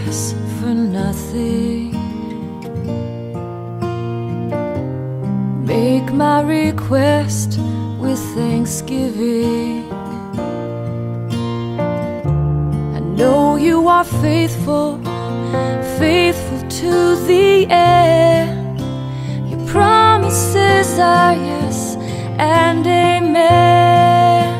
anxious for nothing. Make my request with thanksgiving. I know you are faithful, faithful to the end. Your promises are yes and amen.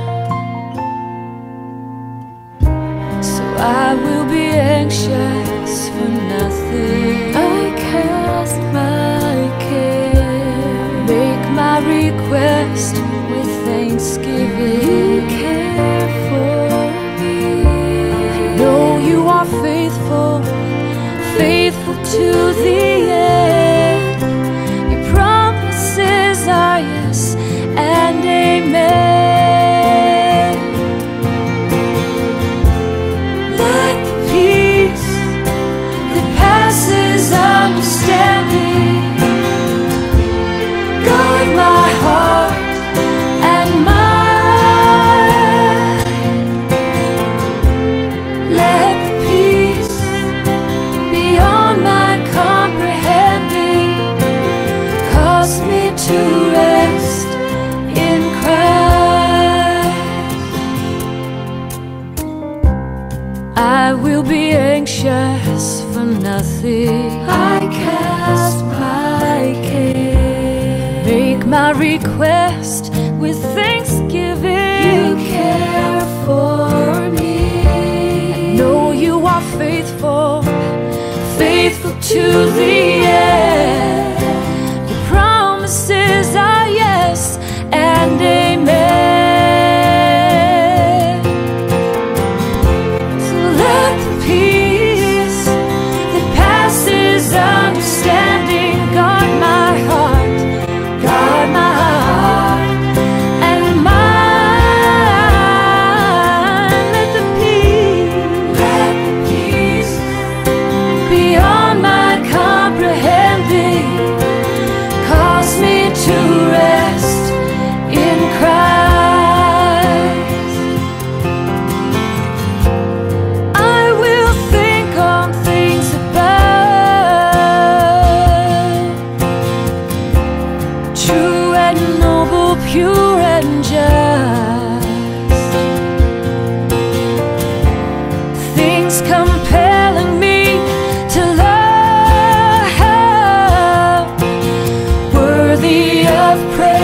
So I will be anxious for nothing. I cast my care, make my request with thanksgiving. You care for me. I know you are faithful, faithful to the end. Your promises are yes and amen. Let the peace that passes understanding guard my heart and mind. Let the peace beyond my comprehending cause me to rest in Christ. I will be anxious for nothing. I cast my care, make my request with thanksgiving. You care for me. I know you are faithful, faithful to the end. Your promises are yes and amen. So let the peace that passes understanding guard my heart, guard my heart and mind. Let the peace beyond my comprehending cause me to rest in Christ. I will think on things above, true and noble, pure and just, things compelling me to love, worthy of praise.